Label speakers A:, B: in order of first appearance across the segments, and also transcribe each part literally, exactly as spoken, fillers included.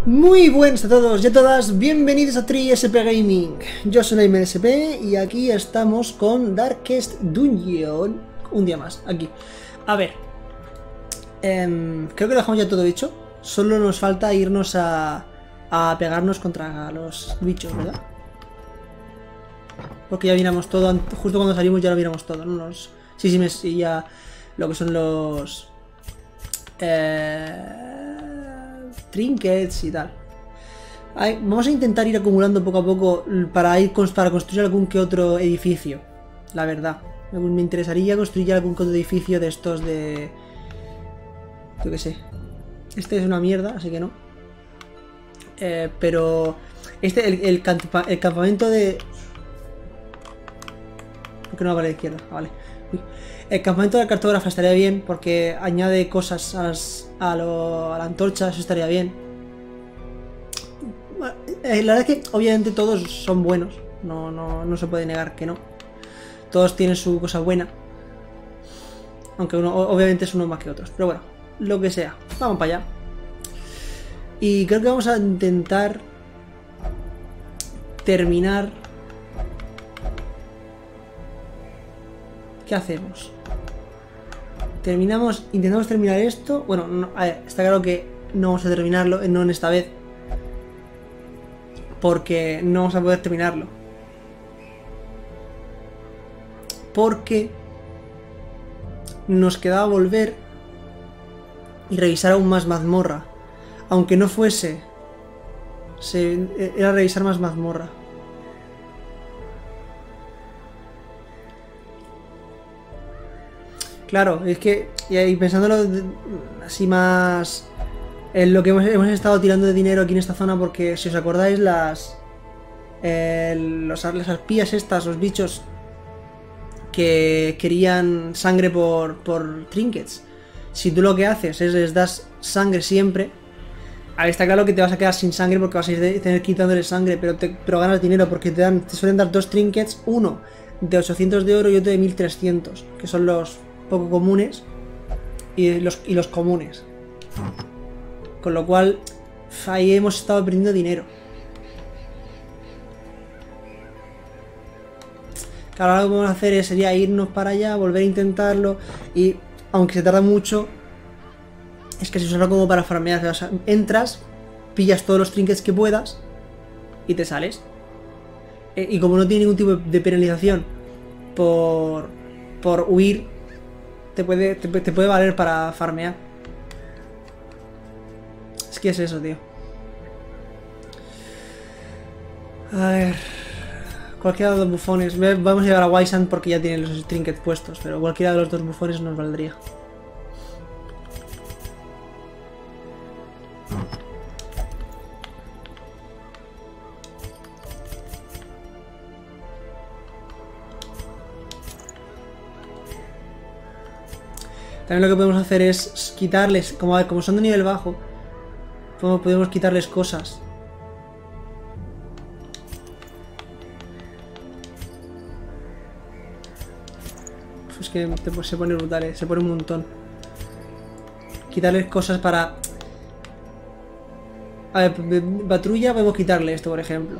A: Muy buenas a todos y a todas, bienvenidos a Tri S P Gaming. Yo soy Nightmare S P y aquí estamos con Darkest Dungeon. Un día más, aquí. A ver, eh, creo que lo dejamos ya todo hecho. Solo nos falta irnos a, a pegarnos contra los bichos, ¿verdad? Porque ya miramos todo, justo cuando salimos ya lo miramos todo, ¿no? Los, sí, sí, me, sí, ya lo que son los... Eh... trinkets y tal. Ay, vamos a intentar ir acumulando poco a poco para ir para construir algún que otro edificio. La verdad, me interesaría construir algún que otro edificio de estos de... Yo qué sé. Este es una mierda, así que no. Eh, pero... Este, el, el, campa, el campamento de... ¿Por qué no va a la izquierda? Ah, vale. Uy. El campamento del cartógrafo estaría bien porque añade cosas a, las, a, lo, a la antorcha, eso estaría bien. Eh, la verdad es que obviamente todos son buenos, no, no, no se puede negar que no. Todos tienen su cosa buena. Aunque uno obviamente es uno más que otros. Pero bueno, lo que sea. Vamos para allá. Y creo que vamos a intentar terminar... ¿Qué hacemos? Terminamos, intentamos terminar esto. Bueno, no, a ver, está claro que no vamos a terminarlo, no en esta vez. Porque no vamos a poder terminarlo. Porque nos quedaba volver y revisar aún más mazmorra. Aunque no fuese, se, era revisar más mazmorra. Claro, es que, y pensándolo así más en lo que hemos, hemos estado tirando de dinero aquí en esta zona, porque si os acordáis, las, eh, los, las arpías estas, los bichos que querían sangre por, por trinkets, si tú lo que haces es les das sangre siempre, ahí está claro que te vas a quedar sin sangre porque vas a tener quitándole sangre, pero, te, pero ganas dinero porque te, dan, te suelen dar dos trinkets, uno de ochocientos de oro y otro de mil trescientos, que son los poco comunes y los, y los comunes, con lo cual ahí hemos estado perdiendo dinero. Claro, ahora lo que vamos a hacer es, sería irnos para allá, volver a intentarlo, y aunque se tarda mucho, es que se usa como para farmear. O sea, entras, pillas todos los trinkets que puedas y te sales, e, y como no tiene ningún tipo de penalización por, por huir, Te puede, te, te puede valer para farmear. Es que es eso, tío. A ver... Cualquiera de los dos bufones. Vamos a llevar a Wysand porque ya tiene los trinkets puestos, pero cualquiera de los dos bufones nos valdría. También lo que podemos hacer es quitarles, como, como son de nivel bajo, podemos quitarles cosas. Es que se pone brutal, ¿eh? Se pone un montón. Quitarles cosas para... A ver, patrulla podemos quitarle esto, por ejemplo.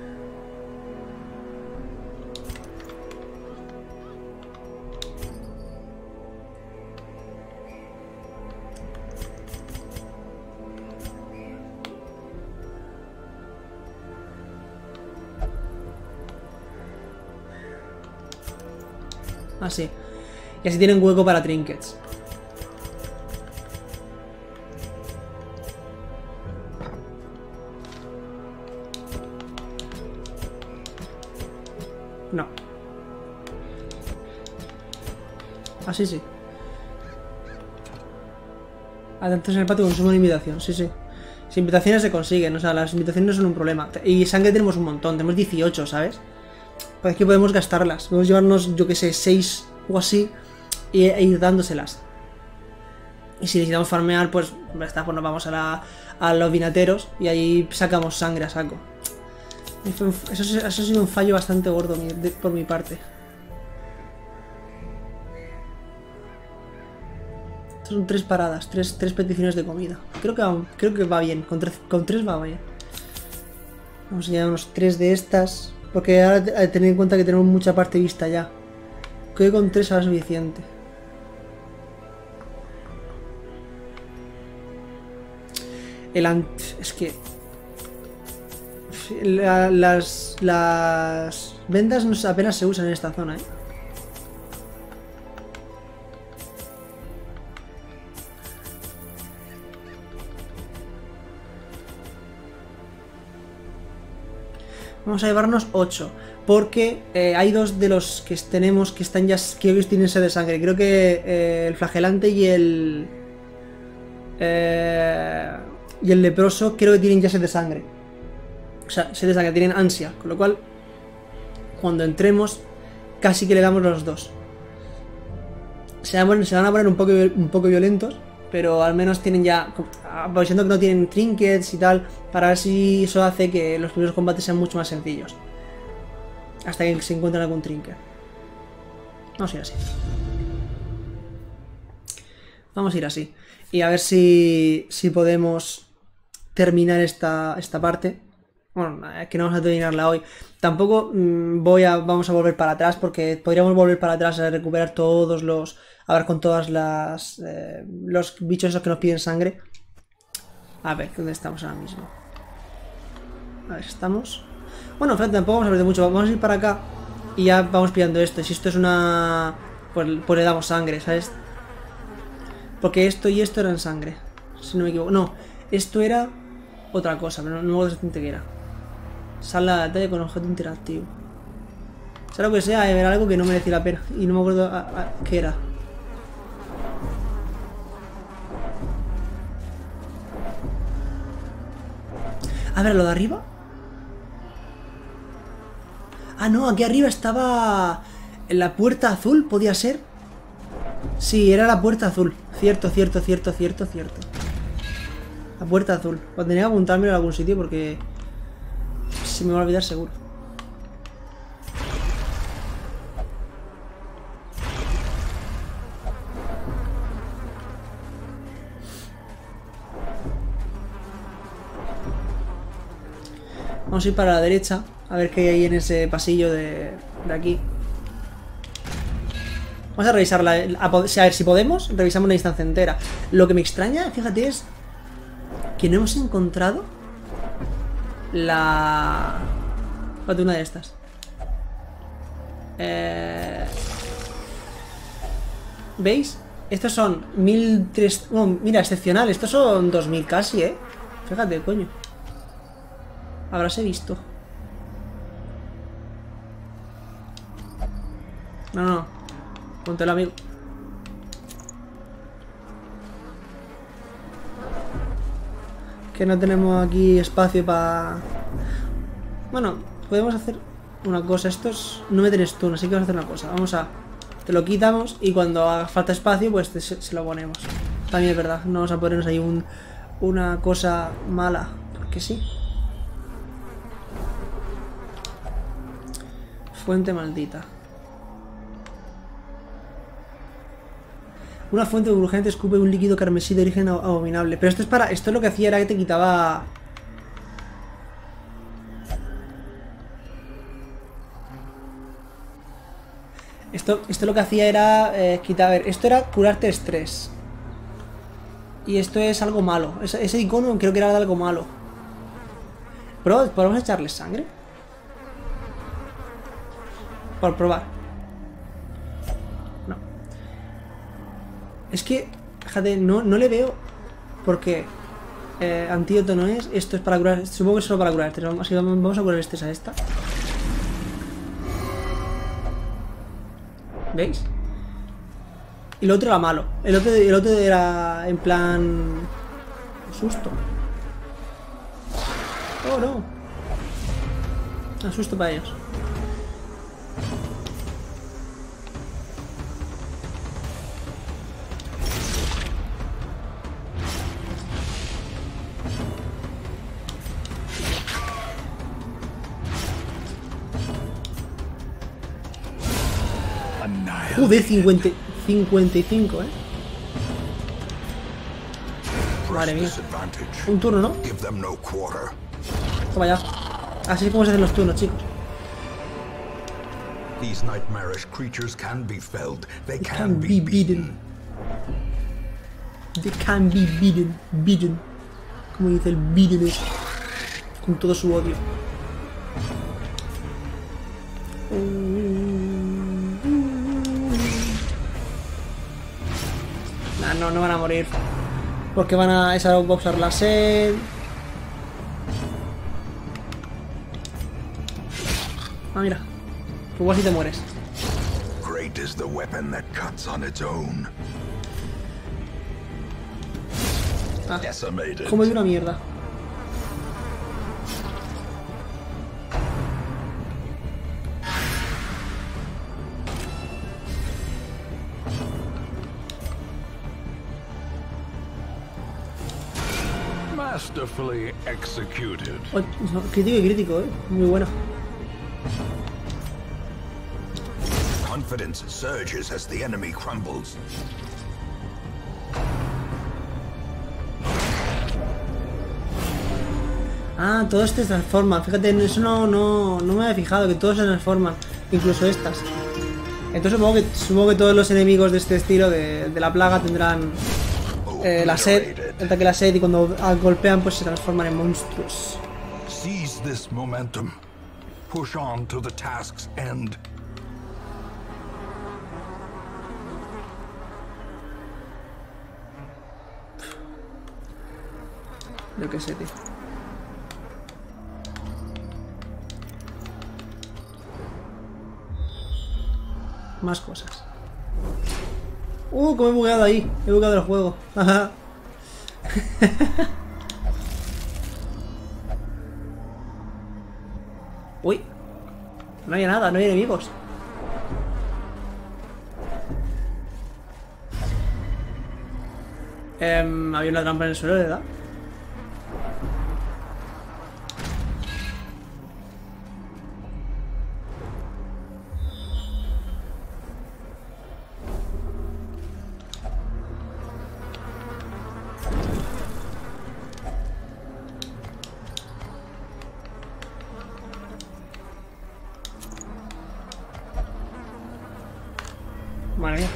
A: Así. Y así tienen hueco para trinkets. No. Así sí. Atentos en el patio consumo una invitación. Sí, sí. Las invitaciones se consiguen. O sea, las invitaciones no son un problema. Y sangre tenemos un montón. Tenemos dieciocho, ¿sabes? Pues es que podemos gastarlas. Podemos llevarnos, yo que sé, seis o así y, e ir dándoselas. Y si necesitamos farmear, pues, está, pues nos vamos a, la, a los vinateros y ahí sacamos sangre a saco. Eso, eso ha sido un fallo bastante gordo de, por mi parte. Son tres paradas, tres, tres peticiones de comida. Creo que va, creo que va bien, con tres, con tres va bien. Vamos a llevar unos tres de estas. Porque ahora hay que tener en cuenta que tenemos mucha parte vista ya. Creo que con tres será suficiente. El ant... Es que... La, las... Las... vendas no, apenas se usan en esta zona, ¿eh? Vamos a llevarnos ocho. Porque eh, hay dos de los que tenemos que están ya... Que hoy tienen sed de sangre. Creo que eh, el flagelante y el... Eh, y el leproso creo que tienen ya sed de sangre. O sea, sed de sangre, tienen ansia. Con lo cual, cuando entremos, casi que le damos los dos. Se van, se van a poner un poco, un poco violentos. Pero al menos tienen ya... Aprovechando que no tienen trinkets y tal, para ver si eso hace que los primeros combates sean mucho más sencillos. Hasta que se encuentren algún trinket. Vamos a ir así. Vamos a ir así. Y a ver si, si podemos terminar esta, esta parte. Bueno, es que no vamos a terminarla hoy. Tampoco mmm, voy a, vamos a volver para atrás, porque podríamos volver para atrás a recuperar todos los... A ver, con todas las... Eh, los bichos esos que nos piden sangre. A ver, ¿dónde estamos ahora mismo? A ver, estamos... Bueno, fíjate, tampoco vamos a perder mucho. Vamos a ir para acá y ya vamos pillando esto. Y si esto es una... Pues, pues le damos sangre, ¿sabes? Porque esto y esto eran sangre. Si no me equivoco. No, esto era otra cosa, pero no, no me acuerdo exactamente qué era. Sala de batalla con objeto interactivo. Sea lo que sea, era algo que no merecía la pena. Y no me acuerdo a, a, qué era. A ver, lo de arriba. Ah, no, aquí arriba estaba... En la puerta azul, ¿podía ser? Sí, era la puerta azul. Cierto, cierto, cierto, cierto, cierto. La puerta azul. Pues tenía que apuntármelo en algún sitio porque... Se me va a olvidar seguro. Vamos a ir para la derecha. A ver qué hay ahí en ese pasillo de, de aquí. Vamos a revisarla. A, a ver si podemos. Revisamos la instancia entera. Lo que me extraña, fíjate, es que no hemos encontrado la... Fíjate, una de estas. Eh... ¿Veis? Estos son mil trescientos... Bueno, mira, excepcional. Estos son dos mil casi, ¿eh? Fíjate, coño. Habráse visto. No, no. Ponte el amigo. Que no tenemos aquí espacio para... Bueno, podemos hacer una cosa. Estos no meten stun, así que vamos a hacer una cosa. Vamos a... Te lo quitamos y cuando haga falta espacio, pues te, se, se lo ponemos. También es verdad. No vamos a ponernos ahí un, una cosa mala. Porque sí. Fuente maldita. Una fuente urgente escupe un líquido carmesí de origen abominable. Pero esto es para... Esto es lo que hacía era que te quitaba... Esto, esto lo que hacía era eh, quitar... A ver, esto era curarte estrés. Y esto es algo malo. Ese, ese icono creo que era de algo malo. Pero, ¿podemos echarle sangre? Por probar. No. Es que, fíjate, no, no le veo. Porque eh, antídoto no es. Esto es para curar. Supongo que es solo para curar estrés. Así que vamos a curar estrés a esta. ¿Veis? Y el otro era malo. El otro, el otro era en plan... Susto. Oh, no. Asusto para ellos. Joder, cincuenta, cincuenta y cinco, eh. Madre mía. Un turno, ¿no? Toma ya. Así es como se hacen los turnos, chicos.
B: These nightmarish creatures can be felled. They
A: They
B: can
A: can
B: be
A: be
B: beaten.
A: beaten. They can be beaten. Beaten. Como dice el beaten es. Con todo su odio. Nah, no, no van a morir. Porque van a. Esa va a usar la sed. Ah, mira. Igual si te mueres.
B: Great is the weapon that cuts on its own.
A: Ah,
B: Decimated.
A: como de una mierda.
B: Masterfully executed.
A: Oh, no, crítico y crítico, eh. Muy bueno.
B: Confidence surges as the enemy crumbles.
A: Ah, todos se transforman. Fíjate, eso no, no, no me había fijado, que todos se transforman. Incluso estas. Entonces supongo que, supongo que todos los enemigos de este estilo, de, de la plaga, tendrán eh, la sed, el ataque de la sed, y cuando golpean pues se transforman en monstruos.
B: Seize this momentum. Push on to the task's end.
A: Yo qué sé, tío. Más cosas. Uh, como he bugueado ahí. He bugueado el juego. Uy. No hay nada, no hay enemigos. Eh, había una trampa en el suelo, ¿verdad? Madre mía.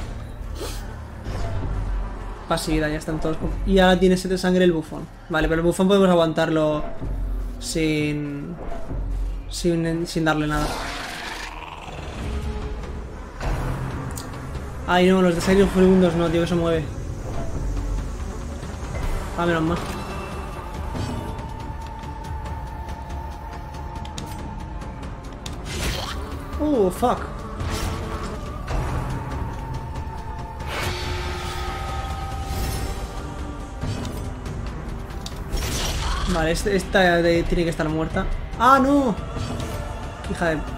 A: Pasividad, ya están todos. Y ahora tiene sed de sangre el bufón. Vale, pero el bufón podemos aguantarlo sin. Sin, sin darle nada. Ay, no, los de Sirius Furibundos no, tío, que se mueve. Ah, menos mal. Uh, fuck. Vale, este, esta de, tiene que estar muerta. ¡Ah, no! Hija de...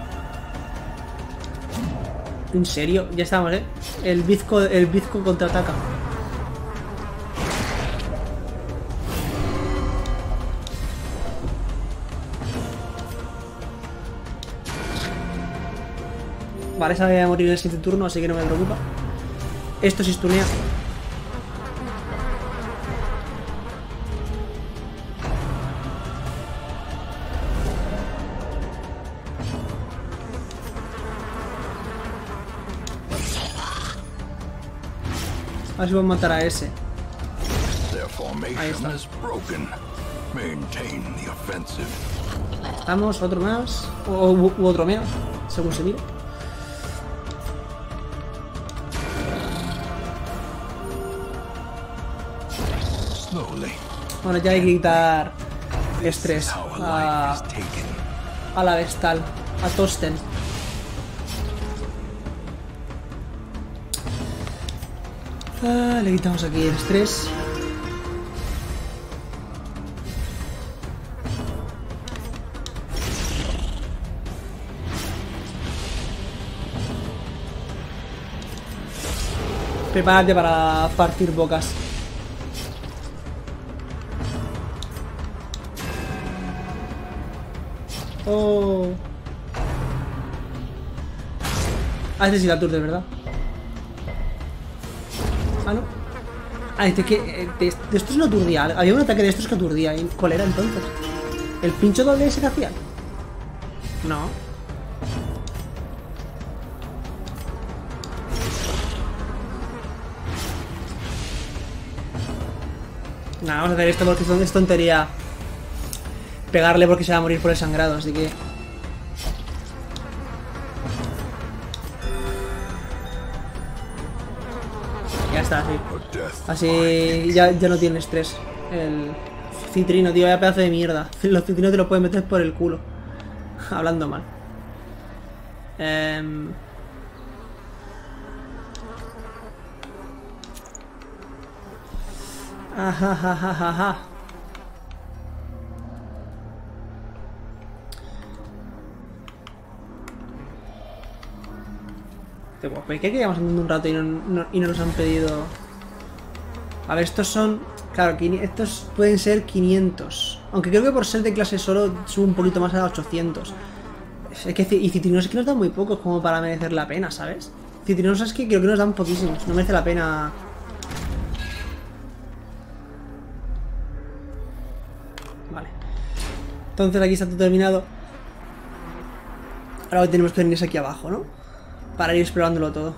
A: ¿En serio? Ya estamos, ¿eh? El bizco, el bizco contraataca. Vale, esa voy a morir en el siguiente turno, así que no me preocupa. Esto sí estunea. A ver si puedo matar a ese. Ahí está. Estamos, otro más. O u, u otro menos, según se mire. Bueno, ya hay que quitar estrés a, a la Vestal, a Tosten. Ah, le quitamos aquí el estrés. Prepárate para partir bocas. Oh. Ah, este sí la tour de verdad. Ah, no. Ah, dice que eh, de, de estos no aturdía. Había un ataque de estos que aturdía. ¿Y cuál era entonces? ¿El pincho doble ese que hacían? No. Nah, vamos a hacer esto porque es tontería pegarle porque se va a morir por el sangrado, así que... Ya está, así. Así ya, ya no tiene estrés. El citrino, tío, vaya pedazo de mierda. Los citrinos te los pueden meter por el culo. Hablando mal. Eh... Ajajajaja. ¿Por qué quedamos andando un rato y no, no, y no nos han pedido? A ver, estos son... Claro, estos pueden ser quinientos. Aunque creo que por ser de clase solo sube un poquito más a ochocientos. Es que, y citrinos es que nos dan muy pocos como para merecer la pena, ¿sabes? Citrinos es que creo que nos dan poquísimos. No merece la pena... Vale. Entonces aquí está todo terminado. Ahora tenemos que venir aquí abajo, ¿no? Para ir explorándolo todo.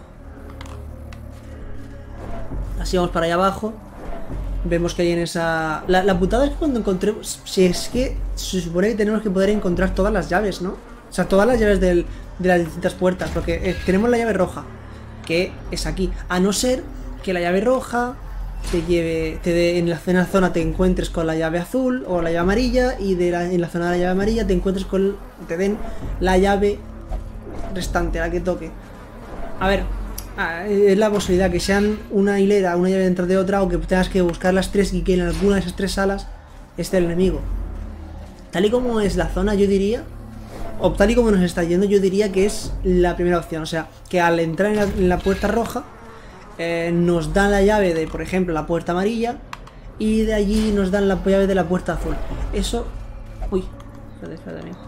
A: Así vamos para allá abajo. Vemos que hay en esa... La, la putada es que cuando encontremos... Si es que se supone que tenemos que poder encontrar todas las llaves, ¿no? O sea, todas las llaves del, de las distintas puertas. Porque eh, tenemos la llave roja, que es aquí. A no ser que la llave roja te lleve... Te de, en, la, en la zona te encuentres con la llave azul o la llave amarilla. Y de la, en la zona de la llave amarilla te encuentres con... Te den la llave restante, la que toque. A ver, es la posibilidad que sean una hilera, una llave dentro de otra, o que tengas que buscar las tres y que en alguna de esas tres salas esté el enemigo. Tal y como es la zona, yo diría, o tal y como nos está yendo, yo diría que es la primera opción. O sea, que al entrar en la, en la puerta roja, eh, nos dan la llave de, por ejemplo, la puerta amarilla, y de allí nos dan la llave de la puerta azul. Eso... Uy, espérate, espérate, amigo.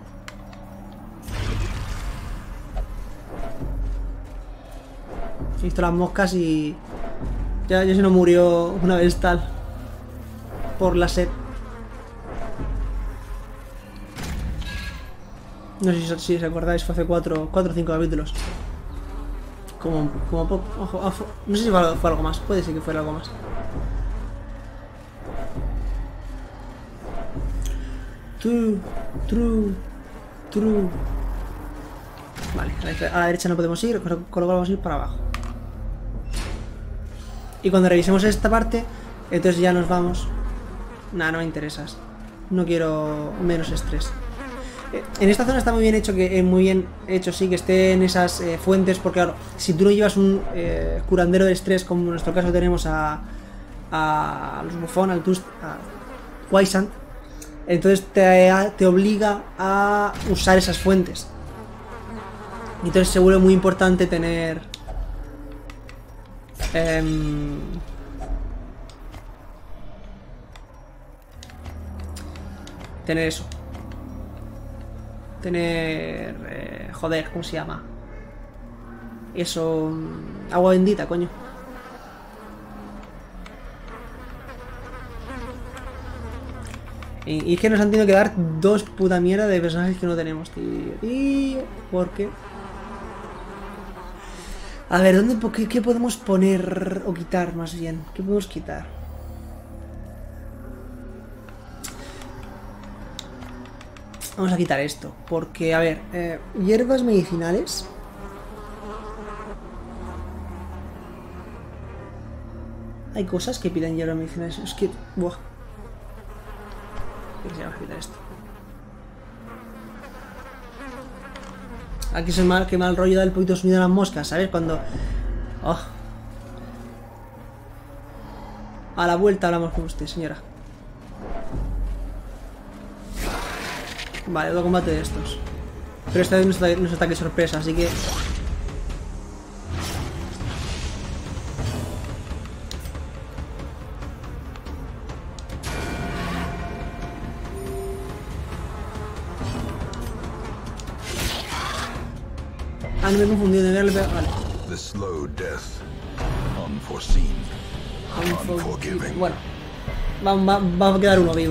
A: He visto las moscas y... Ya, ya se nos murió una vez tal. Por la sed. No sé si, si os acordáis, fue hace cuatro o cinco capítulos. Como, como poco... Ojo, ojo, no sé si fue, fue algo más. Puede ser que fuera algo más. True, true, true. Vale, a la derecha no podemos ir, con lo cual vamos a ir para abajo. Y cuando revisemos esta parte, entonces ya nos vamos. Nah, no me interesas. No quiero menos estrés. En esta zona está muy bien hecho, que eh, muy bien hecho, sí, que esté en esas eh, fuentes, porque claro, si tú no llevas un eh, curandero de estrés, como en nuestro caso tenemos a, a los Bufón, al Tust, a Wysant, entonces te, te obliga a usar esas fuentes. Entonces se vuelve muy importante tener... Eh, tener eso. Tener... Eh, joder, ¿cómo se llama? Eso... Agua bendita, coño. Y, y es que nos han tenido que dar dos puta mierda de personajes que no tenemos, tío. Tío, ¿por qué? A ver, ¿dónde, qué, ¿qué podemos poner o quitar más bien? ¿Qué podemos quitar? Vamos a quitar esto, porque, a ver, eh, hierbas medicinales. Hay cosas que piden hierbas medicinales. Es que, buah. Vamos a quitar esto. Aquí es el mal, que mal rollo da el poquito sonido a las moscas, ¿sabes? Cuando... Oh. A la vuelta hablamos con usted, señora. Vale, otro combate de estos. Pero esta vez no es, no es ataque sorpresa, así que... Ah, no me he confundido de verle, pero... Vale.
B: The slow death, unforeseen. Unforgiving.
A: Bueno, va, va, va a quedar uno vivo.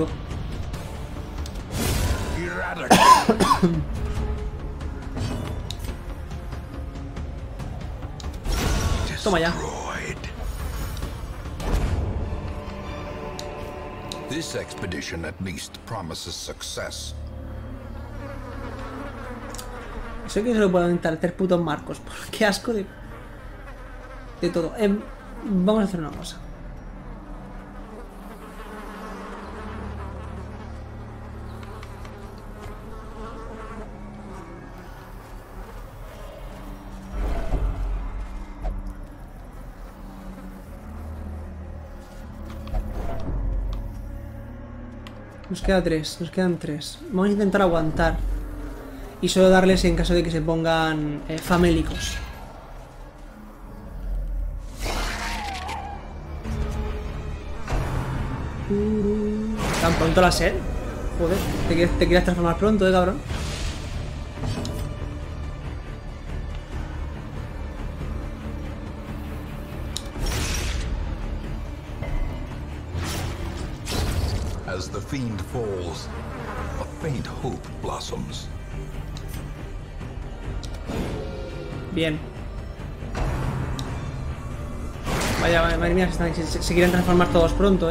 A: Toma ya.
B: This expedition at least promises success.
A: Eso que se lo puedo intentar hacer putos marcos. Qué asco de... De todo. Eh, vamos a hacer una cosa. Nos queda tres, nos quedan tres. Vamos a intentar aguantar. Y solo darles en caso de que se pongan eh, famélicos. ¿Tan pronto la sed? Joder, te, quieres- te quieres transformar pronto, eh, cabrón.
B: As the fiend falls, a faint hope blossoms.
A: Bien. Vaya, vaya, madre mía, se, están- se- se quieren transformar todos pronto, eh.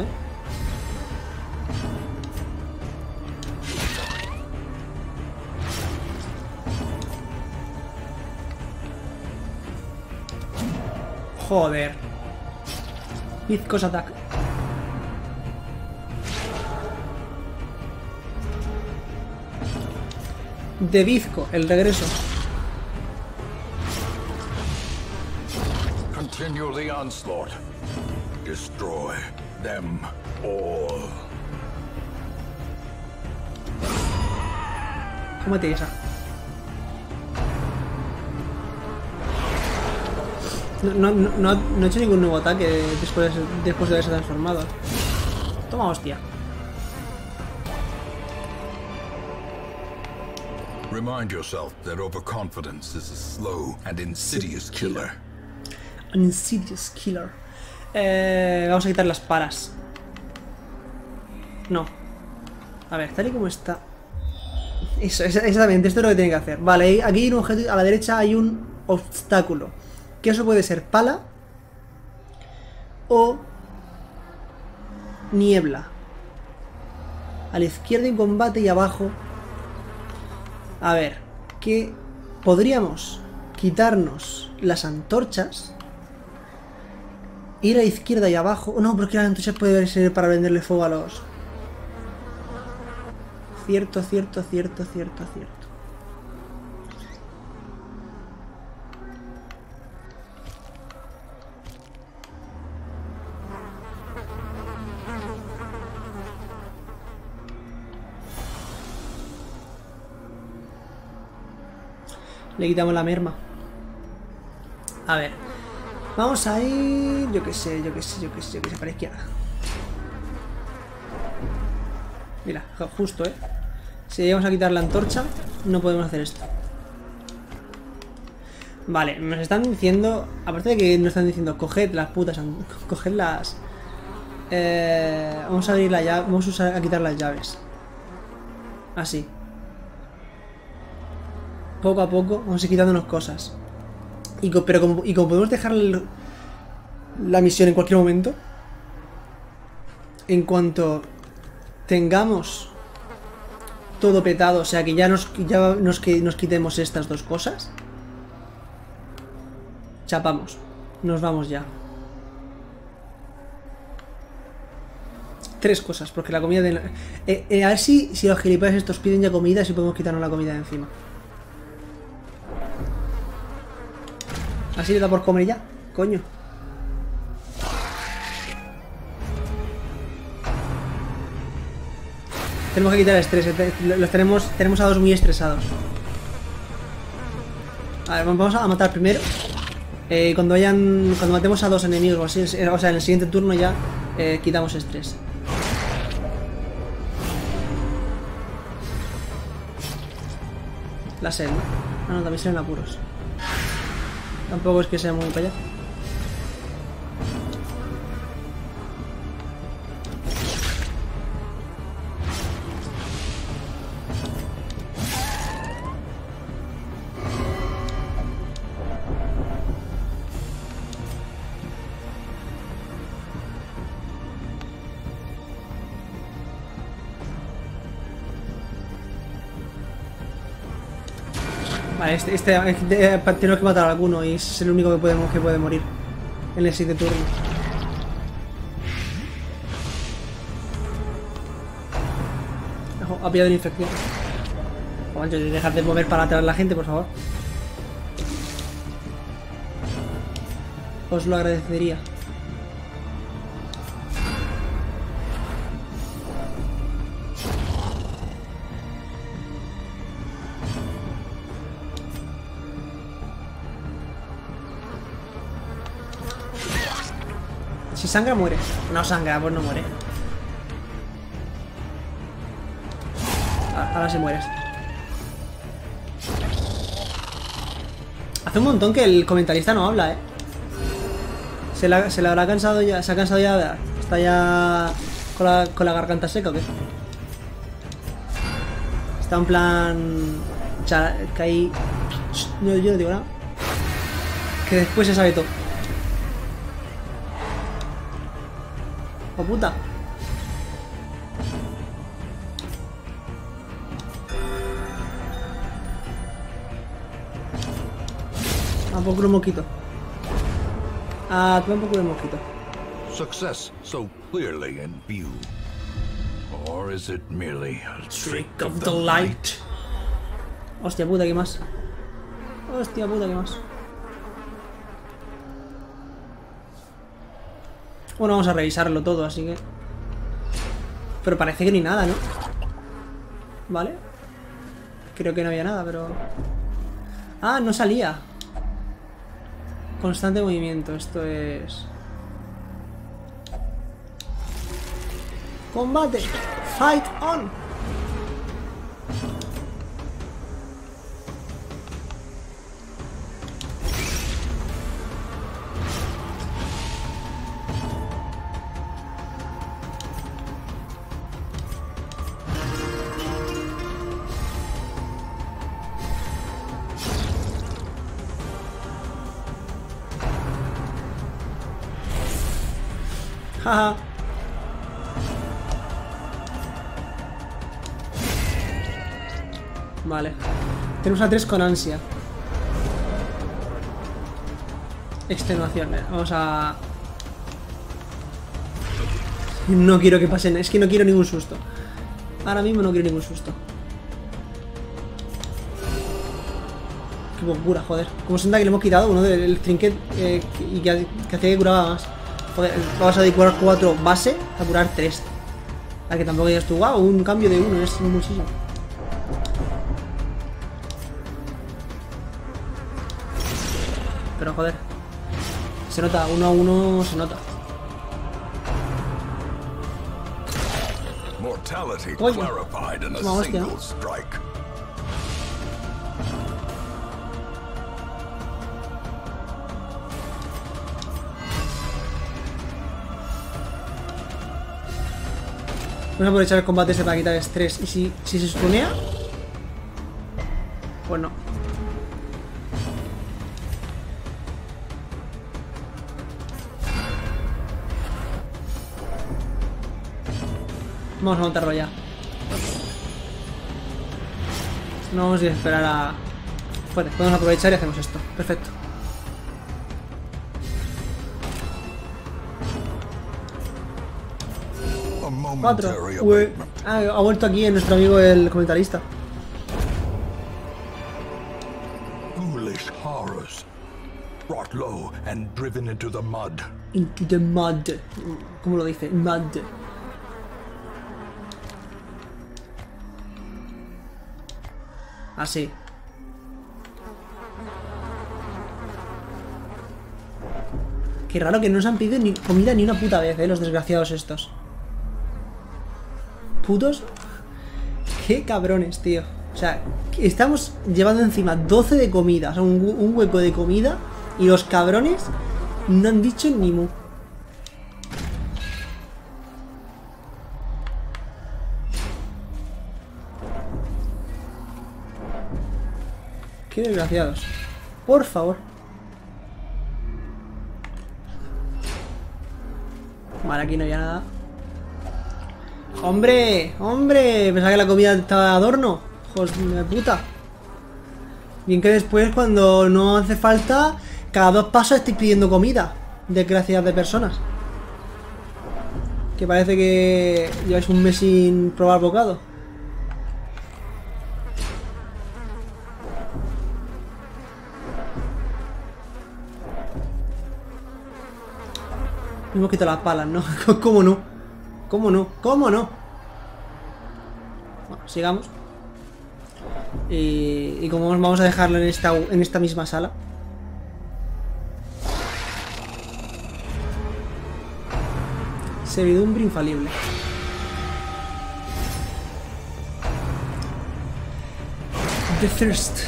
A: Joder. Vizcos attack. De Vizco, el regreso.
B: Continue the onslaught. Destroy them all.
A: Cómete esa. No, no, no, no, no he hecho ningún nuevo ataque después, después de haberse transformado. Toma hostia.
B: Remind yourself that overconfidence is a slow and insidious killer.
A: An insidious killer. Eh, vamos a quitar las paras. No. A ver, tal y como está. Eso, es- exactamente, esto es lo que tiene que hacer. Vale, aquí hay un objeto. A la derecha hay un obstáculo. Que eso puede ser pala. O niebla. A la izquierda en combate y abajo. A ver, que podríamos quitarnos las antorchas. Ir a la izquierda y abajo. Oh, no, porque las antorchas pueden ser para venderle fuego a los... Cierto, cierto, cierto, cierto, cierto. Le quitamos la merma. A ver. Vamos a ir... Yo qué sé, yo qué sé, yo qué sé, yo qué sé, para la izquierda. Mira, justo, ¿eh? Si llegamos a quitar la antorcha, no podemos hacer esto. Vale, nos están diciendo... Aparte de que nos están diciendo, coged las putas... an- Coged las... Eh, vamos a abrir la llave... Vamos a, usar, a quitar las llaves. Así. Poco a poco vamos a ir quitándonos cosas. Y, co- pero como, y como podemos dejar el- la misión en cualquier momento, en cuanto tengamos todo petado, o sea que ya nos, ya nos, que nos quitemos estas dos cosas, chapamos, nos vamos ya. Tres cosas, porque la comida de... Eh, eh, a ver si, si los gilipollas estos piden ya comida, si podemos quitarnos la comida de encima. Así le da por comer ya, coño. Tenemos que quitar el estrés, eh, los tenemos, tenemos a dos muy estresados. A ver, vamos a matar primero. Eh, cuando hayan, cuando matemos a dos enemigos, o así, o sea, en el siguiente turno ya eh, quitamos estrés. La sed, ¿no? Ah, no, también se ven apuros. Tampoco es que sea muy para allá. Vale, este, este, este tenemos que matar a alguno y es el único que, podemos, que puede morir en el siguiente turno. Ojo, ha pillado una infección. Ojo, dejad de mover para atrás la gente, por favor. Os lo agradecería. Si sangra, muere. No sangra, pues no muere. Ahora sí mueres. Hace un montón que el comentarista no habla, eh. Se la, se la habrá cansado ya. Se ha cansado ya de hablar. Está ya con la, con la garganta seca, ¿o qué? Está en plan... Que ahí... No, yo no digo nada. Que después se sabe todo. ¡Oh, puta! A poco un mosquito. Ah, toma un poco de mosquito.
B: Success so clearly in view. Or is it merely a trick of the light?
A: Hostia puta, ¿qué más? Hostia puta, ¿qué más? Bueno, vamos a revisarlo todo, así que... Pero parece que ni nada, ¿no? Vale. Creo que no había nada, pero... Ah, no salía. Constante movimiento, esto es... ¡Combate! ¡Fight on! Jaja. Vale. Tenemos a tres con ansia. Extenuación. Eh. Vamos a... No quiero que pasen. Es que no quiero ningún susto. Ahora mismo no quiero ningún susto. Qué locura, joder. Como se nota que le hemos quitado uno del trinket eh, y que, que hacía que curaba más. Joder, vamos a curar cuatro base a curar tres. A que tampoco digas tú, wow, un cambio de uno, es muchísimo. Pero joder, se nota, uno a uno se nota. Oye, toma hostia, ¿no? Vamos a aprovechar el combate ese para quitar estrés. Y si, si se stunea, pues no. Vamos a montarlo ya. No vamos a esperar a... Bueno, podemos aprovechar y hacemos esto. Perfecto. Cuatro. Uy. Ah, ha vuelto aquí nuestro amigo el comentarista.
B: Foolish horrors, brought low and driven into the mud.
A: Into the mud. ¿Cómo lo dice? Mud. Así. Qué raro que no nos han pedido ni comida ni una puta vez, eh, los desgraciados estos. Putos. Qué cabrones, tío. O sea, estamos llevando encima doce de comida. O sea, un, un hueco de comida. Y los cabrones no han dicho ni mu. Qué desgraciados. Por favor. Vale, aquí no había nada. ¡Hombre! ¡Hombre! Pensaba que la comida estaba de adorno. ¡Hijos de puta! Bien que después, cuando no hace falta, cada dos pasos estoy pidiendo comida. Desgracias de personas. Que parece que lleváis un mes sin probar bocado. Hemos quitado las palas, ¿no? ¿Cómo no? ¿Cómo no? ¿Cómo no? Bueno, sigamos. Y, y como vamos a dejarlo en esta, en esta misma sala. Servidumbre infalible. The Thirst.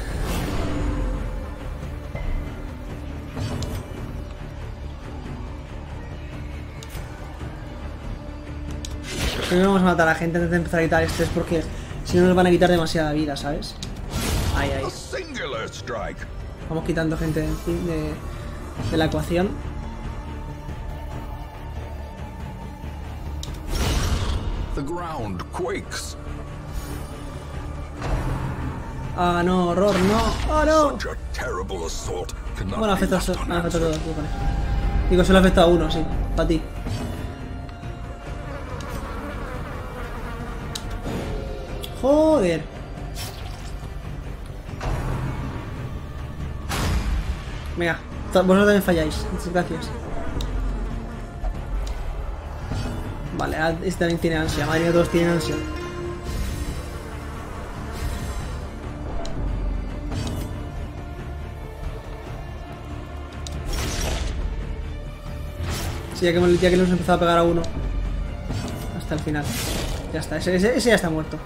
A: Primero vamos a matar a la gente antes de empezar a quitar estrés, porque si no nos van a quitar demasiada vida, ¿sabes? Ahí, ahí. Vamos quitando gente de, de, de la ecuación.
B: The ground quakes.
A: Ah, no, horror, no. ¡Oh, no!
B: Such a terrible assault cannot
A: Bueno,
B: be
A: afecta a
B: left
A: afecta a
B: unanswered.
A: todos. Digo, solo afecta a uno, sí. Para ti. Joder. Venga, vosotros también falláis. Muchas gracias. Vale, este también tiene ansia. Madre mía, todos tienen ansia. Sí, ya que, hemos, ya que le hemos empezado a pegar a uno. Hasta el final. Ya está, ese, ese, ese ya está muerto.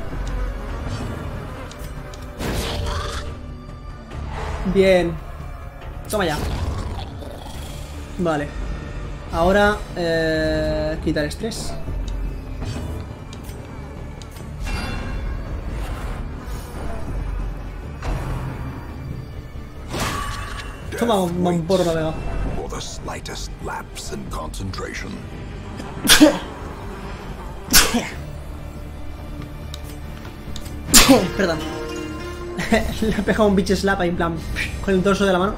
A: Bien. Toma ya. Vale. Ahora, eh, quitar estrés. Toma un, un porro navegado.
B: For the slightest lapse in concentration.
A: Perdón. Le he pegado un bitch slap ahí en plan con el torso de la mano.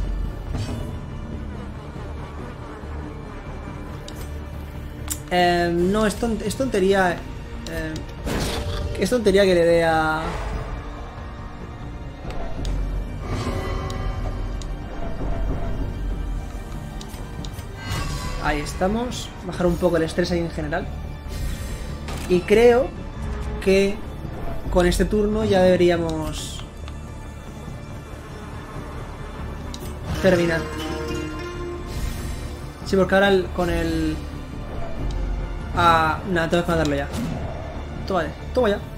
A: Eh, no, es, tont es tontería. Eh, es tontería que le dé a... Ahí estamos. Bajar un poco el estrés ahí en general. Y creo que con este turno ya deberíamos terminar. Sí, porque ahora el, con el... Ah, nada, tengo que matarlo ya. Toma ya, toma ya.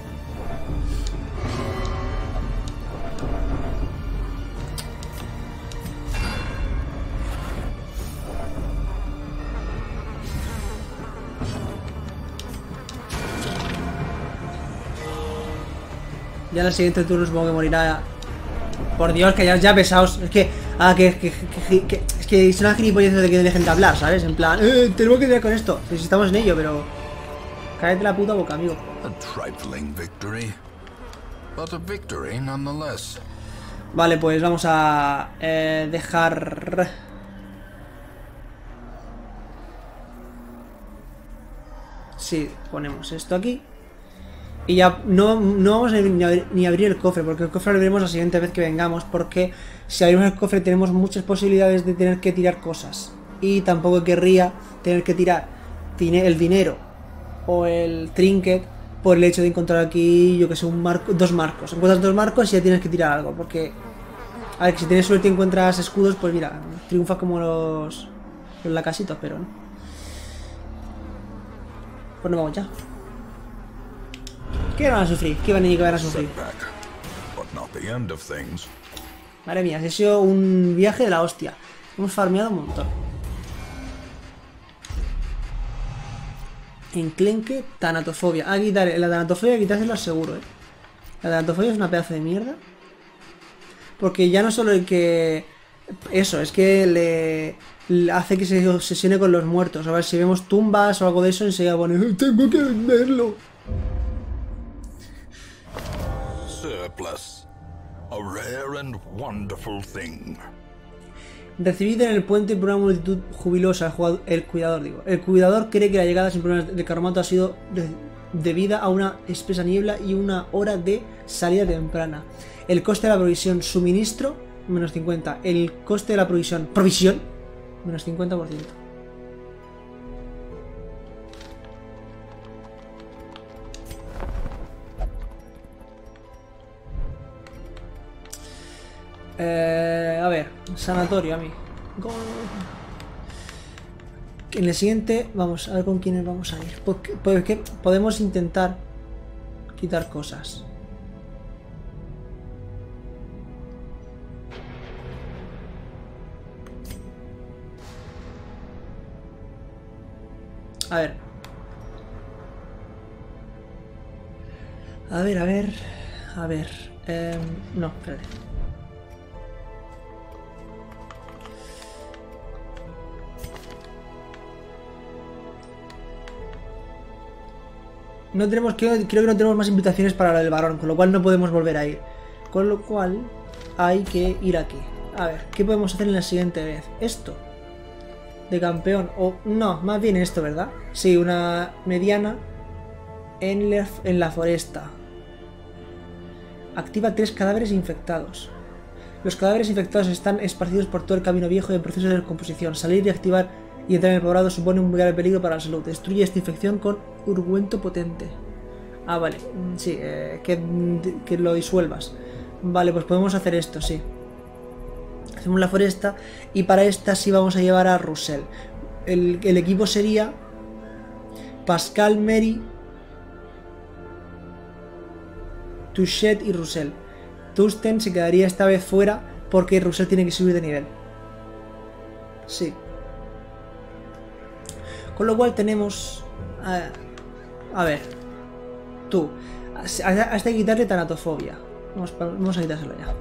A: Ya en el siguiente turno supongo que morirá. Por Dios, que ya, ya pesaos. Es que... Ah, que, que, que, que es que es una gilipollez de que dejen de hablar, ¿sabes? En plan, eh, tenemos que tirar con esto. Si estamos en ello, pero... Cállate la puta boca, amigo.
B: A trifling victory, but a victory nonetheless.
A: Vale, pues vamos a eh, dejar... Sí, ponemos esto aquí. Y ya no, no vamos a ni abrir, ni abrir el cofre, porque el cofre lo abriremos la siguiente vez que vengamos, porque si abrimos el cofre tenemos muchas posibilidades de tener que tirar cosas. Y tampoco querría tener que tirar el dinero o el trinket por el hecho de encontrar aquí, yo que sé, un marco, dos marcos. Encuentras dos marcos y ya tienes que tirar algo, porque... A ver, si tienes suerte y encuentras escudos, pues mira, triunfas como los... los lacasitos, pero no. Pues no vamos ya. ¿Qué van a sufrir? ¿Qué van a, que van a sufrir? Madre mía, ha sido un viaje de la hostia. Hemos farmeado un montón. Enclenque, tanatofobia. Ah, quitar, la tanatofobia quitárselo seguro, eh. La tanatofobia es una pedazo de mierda. Porque ya no solo el que... Eso, es que le, le hace que se obsesione con los muertos. A ver, si vemos tumbas o algo de eso, enseguida pone... Tengo que venderlo.
B: Surplus. A rare and wonderful thing.
A: Recibido en el puente por una multitud jubilosa, el, jugador, el cuidador, digo. El cuidador cree que la llegada sin problemas de Carromato ha sido de, debida a una espesa niebla y una hora de salida temprana. El coste de la provisión suministro, menos cincuenta. El coste de la provisión, provisión, menos cincuenta por ciento. Eh, a ver, sanatorio a mí. En el siguiente, vamos a ver con quiénes vamos a ir. Porque, porque podemos intentar quitar cosas. A ver. A ver, a ver. A ver. Eh, no, espérate. No tenemos, creo, creo que no tenemos más invitaciones para el varón, con lo cual no podemos volver a ir. Con lo cual hay que ir aquí. A ver, ¿qué podemos hacer en la siguiente vez? Esto. De campeón. O no, más bien esto, ¿verdad? Sí, una mediana en la, en la foresta. Activa tres cadáveres infectados. Los cadáveres infectados están esparcidos por todo el camino viejo y en proceso de descomposición. Salir y activar y entrar en el poblado supone un grave peligro para la salud. Destruye esta infección con ungüento potente. Ah, vale. Sí, eh, que, que lo disuelvas. Vale, pues podemos hacer esto, sí. Hacemos la foresta y para esta sí vamos a llevar a Roussel. El, el equipo sería Pascal, Mary, Touchet y Roussel. Tusten se quedaría esta vez fuera porque Roussel tiene que subir de nivel. Sí. Con lo cual tenemos... A, a ver. Tú. Hasta que quitarle tanatofobia. Vamos, vamos a quitárselo ya.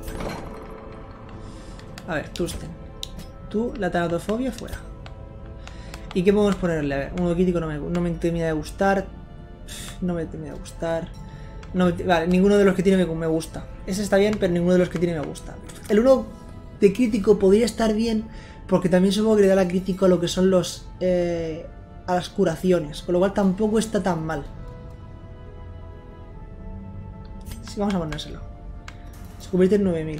A: A ver, Tusten. Tú, la tanatofobia fuera. ¿Y qué podemos ponerle? A ver, uno crítico no me, no me termina de gustar. No me termina de gustar. No, vale, ninguno de los que tiene me, me gusta. Ese está bien, pero ninguno de los que tiene me gusta. El uno de crítico podría estar bien, porque también supongo que le da la crítico a lo que son los... Eh, a las curaciones. Con lo cual tampoco está tan mal. Sí, vamos a ponérselo. Se convierte en nueve mil.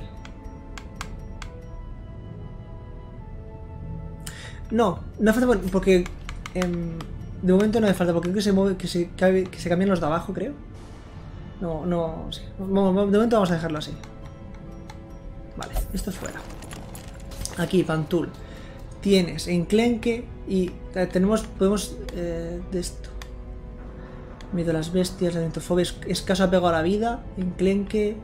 A: No, no hace falta porque... Eh, de momento no hace falta, porque creo que se, mueve, que, se, que se cambian los de abajo, creo. No, no, sí. De momento vamos a dejarlo así. Vale, esto es fuera. Aquí, Pantul. Tienes enclenque y tenemos, podemos, eh, de esto. Miedo a las bestias, la escaso apego a la vida, enclenque.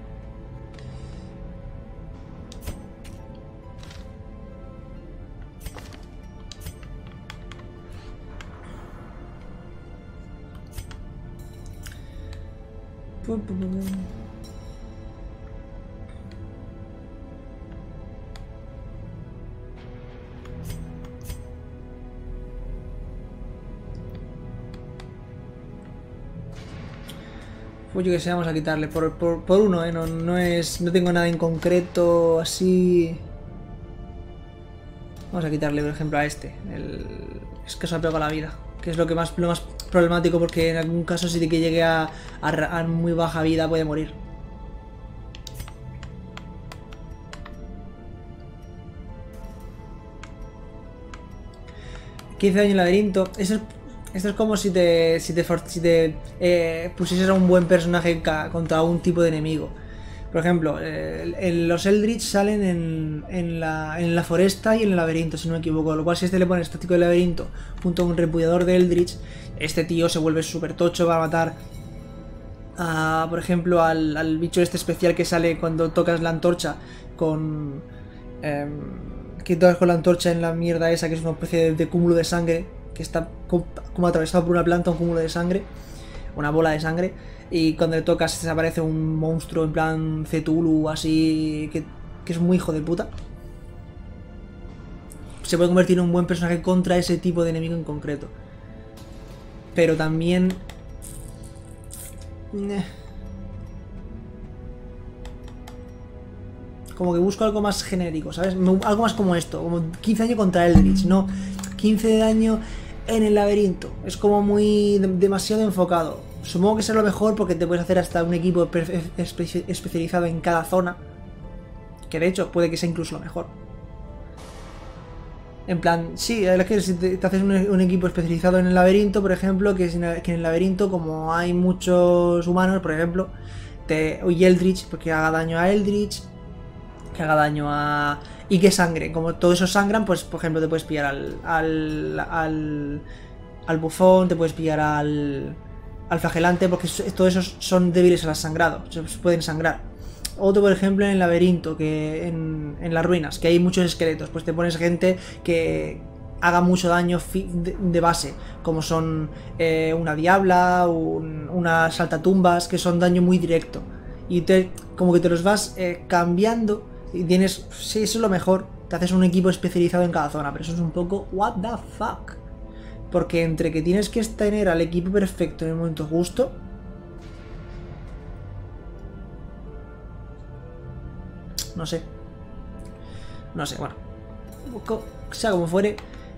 A: Pum, pum, pum. Pues yo que sé, vamos a quitarle por, por, por uno, ¿eh? No, no es. No tengo nada en concreto así. Vamos a quitarle, por ejemplo, a este. El escaso apego a la vida. Que es lo que más, lo más problemático, porque en algún caso si de que llegue a, a, a muy baja vida puede morir. quince daño en laberinto. Eso es. Esto es como si te, si te, si te eh, pusieses a un buen personaje contra un tipo de enemigo. Por ejemplo, eh, en los Eldritch salen en, en, la, en la foresta y en el laberinto, si no me equivoco. Lo cual, si este le pone estático de laberinto junto a un repudiador de Eldritch, este tío se vuelve súper tocho para matar, a, por ejemplo, al, al bicho este especial que sale cuando tocas la antorcha con... Eh, que tocas con la antorcha en la mierda esa, que es una especie de, de cúmulo de sangre. Que está como atravesado por una planta, un cúmulo de sangre, una bola de sangre, y cuando le tocas desaparece un monstruo en plan Cthulhu, así, que, que es muy hijo de puta. Se puede convertir en un buen personaje contra ese tipo de enemigo en concreto. Pero también... como que busco algo más genérico, ¿sabes? Algo más como esto, como quince daño contra Eldritch, no quince de daño en el laberinto. Es como muy demasiado enfocado. Supongo que será lo mejor porque te puedes hacer hasta un equipo espe especializado en cada zona. Que de hecho puede que sea incluso lo mejor. En plan, sí, es que si te, te haces un, un equipo especializado en el laberinto, por ejemplo, que, es en el, que en el laberinto, como hay muchos humanos, por ejemplo, te, y Eldritch, porque haga daño a Eldritch, que haga daño a... y que sangre, como todos esos sangran, pues por ejemplo te puedes pillar al... al... al, al bufón, te puedes pillar al... al flagelante, porque todos esos son débiles al sangrado, se pueden sangrar. Otro, por ejemplo, en el laberinto, que en, en las ruinas, que hay muchos esqueletos, pues te pones gente que haga mucho daño de, de base, como son eh, una diabla, un, unas saltatumbas, que son daño muy directo. Y te, como que te los vas eh, cambiando y tienes... Sí, eso es lo mejor, te haces un equipo especializado en cada zona, pero eso es un poco what the fuck. Porque entre que tienes que tener al equipo perfecto en el momento justo... No sé. No sé, bueno. Sea como fuere.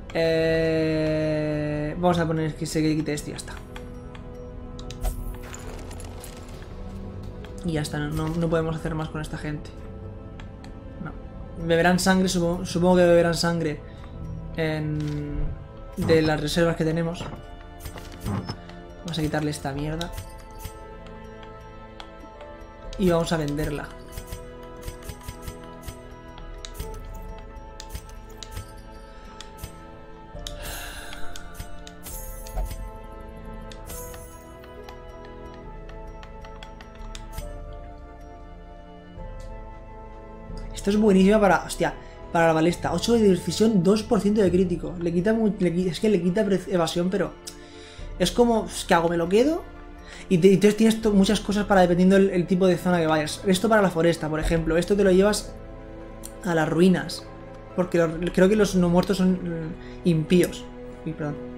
A: Eh, vamos a poner que se quite esto y ya está. Y ya está, no, no podemos hacer más con esta gente. No. Beberán sangre, supongo, supongo que beberán sangre en, de las reservas que tenemos. Vamos a quitarle esta mierda. Y vamos a venderla. Esto es buenísimo para, hostia, para la balista. ocho de decisión, dos por ciento de crítico. Le quita muy, le, es que le quita evasión, pero es como, ¿qué hago? ¿Me lo quedo? Y, te, y entonces tienes to, muchas cosas para dependiendo el, el tipo de zona que vayas. Esto para la foresta, por ejemplo. Esto te lo llevas a las ruinas. Porque lo, creo que los no muertos son mm, impíos. Uy, perdón.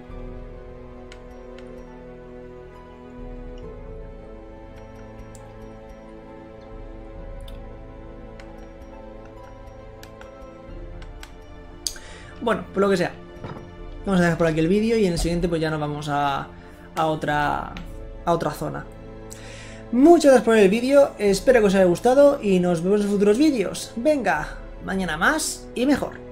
A: Bueno, por lo que sea. Vamos a dejar por aquí el vídeo y en el siguiente pues ya nos vamos a, a otra a otra zona. Muchas gracias por el vídeo, espero que os haya gustado y nos vemos en futuros vídeos. Venga, mañana más y mejor.